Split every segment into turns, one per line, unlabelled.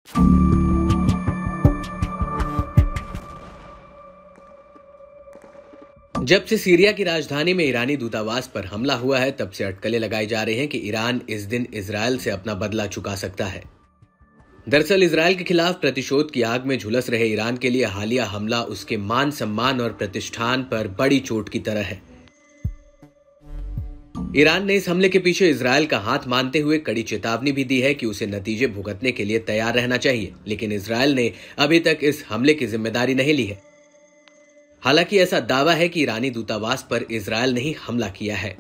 जब से सीरिया की राजधानी में ईरानी दूतावास पर हमला हुआ है, तब से अटकलें लगाई जा रही हैं कि ईरान इस दिन इजरायल से अपना बदला चुका सकता है। दरअसल इजरायल के खिलाफ प्रतिशोध की आग में झुलस रहे ईरान के लिए हालिया हमला उसके मान सम्मान और प्रतिष्ठान पर बड़ी चोट की तरह है। ईरान ने इस हमले के पीछे इजरायल का हाथ मानते हुए कड़ी चेतावनी भी दी है कि उसे नतीजे भुगतने के लिए तैयार रहना चाहिए, लेकिन इजरायल ने अभी तक इस हमले की जिम्मेदारी नहीं ली है। हालांकि ऐसा दावा है कि ईरानी दूतावास पर इजरायल ने ही हमला किया है।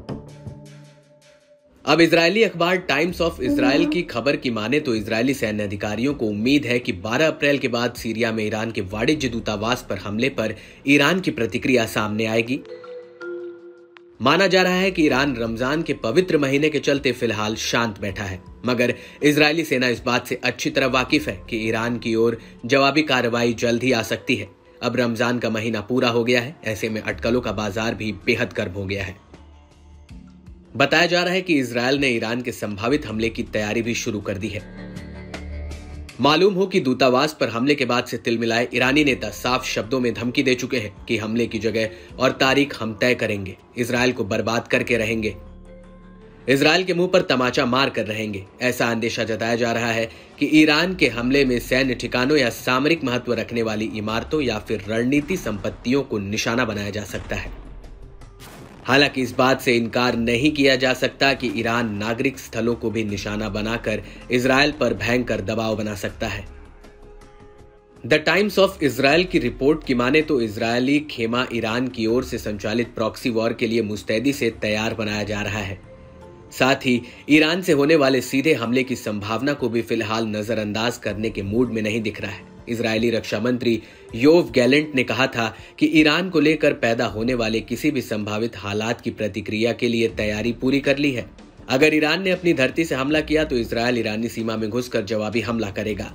अब इजरायली अखबार टाइम्स ऑफ इजराइल की खबर की माने तो इजरायली सैन्य अधिकारियों को उम्मीद है कि 12 अप्रैल के बाद सीरिया में ईरान के वाणिज्य दूतावास पर हमले पर ईरान की प्रतिक्रिया सामने आएगी। माना जा रहा है कि ईरान रमजान के पवित्र महीने के चलते फिलहाल शांत बैठा है, मगर इजरायली सेना इस बात से अच्छी तरह वाकिफ है कि ईरान की ओर जवाबी कार्रवाई जल्द ही आ सकती है। अब रमजान का महीना पूरा हो गया है, ऐसे में अटकलों का बाजार भी बेहद गर्म हो गया है। बताया जा रहा है कि इजरायल ने ईरान के संभावित हमले की तैयारी भी शुरू कर दी है। मालूम हो कि दूतावास पर हमले के बाद से तिलमिलाए ईरानी नेता साफ शब्दों में धमकी दे चुके हैं कि हमले की जगह और तारीख हम तय करेंगे, इजरायल को बर्बाद करके रहेंगे, इजरायल के मुंह पर तमाचा मार कर रहेंगे। ऐसा अंदेशा जताया जा रहा है कि ईरान के हमले में सैन्य ठिकानों या सामरिक महत्व रखने वाली इमारतों या फिर रणनीति संपत्तियों को निशाना बनाया जा सकता है। हालांकि इस बात से इनकार नहीं किया जा सकता कि ईरान नागरिक स्थलों को भी निशाना बनाकर इजरायल पर भयंकर दबाव बना सकता है। द टाइम्स ऑफ इजराइल की रिपोर्ट की माने तो इजरायली खेमा ईरान की ओर से संचालित प्रॉक्सी वॉर के लिए मुस्तैदी से तैयार बनाया जा रहा है। साथ ही ईरान से होने वाले सीधे हमले की संभावना को भी फिलहाल नजरअंदाज करने के मूड में नहीं दिख रहा है। इजरायली रक्षा मंत्री योव गैलेंट ने कहा था कि ईरान को लेकर पैदा होने वाले किसी भी संभावित हालात की प्रतिक्रिया के लिए तैयारी पूरी कर ली है। अगर ईरान ने अपनी धरती से हमला किया तो इजरायल ईरानी सीमा में घुसकर जवाबी हमला करेगा।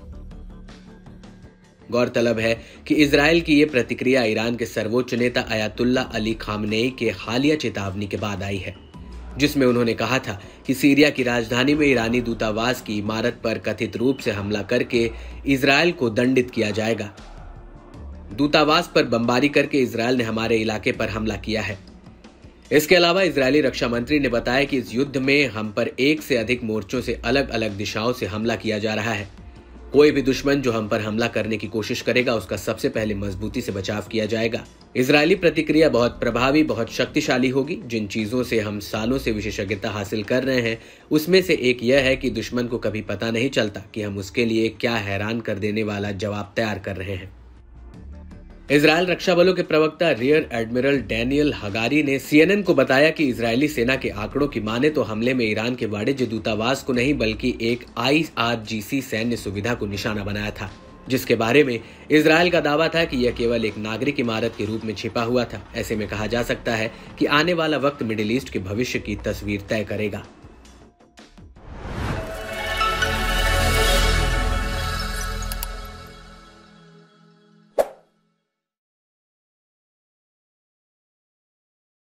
गौरतलब है कि इजरायल की यह प्रतिक्रिया ईरान के सर्वोच्च नेता अयातुल्ला अली खामनेई के हालिया चेतावनी के बाद आई है, जिसमें उन्होंने कहा था कि सीरिया की राजधानी में ईरानी दूतावास की इमारत पर कथित रूप से हमला करके इजरायल को दंडित किया जाएगा। दूतावास पर बमबारी करके इजरायल ने हमारे इलाके पर हमला किया है। इसके अलावा इजरायली रक्षा मंत्री ने बताया कि इस युद्ध में हम पर एक से अधिक मोर्चों से अलग अलग दिशाओं से हमला किया जा रहा है। कोई भी दुश्मन जो हम पर हमला करने की कोशिश करेगा, उसका सबसे पहले मजबूती से बचाव किया जाएगा। इजरायली प्रतिक्रिया बहुत प्रभावी, बहुत शक्तिशाली होगी। जिन चीजों से हम सालों से विशेषज्ञता हासिल कर रहे हैं, उसमें से एक यह है कि दुश्मन को कभी पता नहीं चलता कि हम उसके लिए क्या हैरान कर देने वाला जवाब तैयार कर रहे हैं। इजरायल रक्षा बलों के प्रवक्ता रियर एडमिरल डैनियल हगारी ने CNN को बताया कि इजरायली सेना के आंकड़ों की माने तो हमले में ईरान के वाणिज्य दूतावास को नहीं बल्कि एक IRGC सैन्य सुविधा को निशाना बनाया था, जिसके बारे में इजरायल का दावा था कि यह केवल एक नागरिक इमारत के रूप में छिपा हुआ था। ऐसे में कहा जा सकता है कि आने वाला वक्त मिडिल ईस्ट के भविष्य की तस्वीर तय करेगा।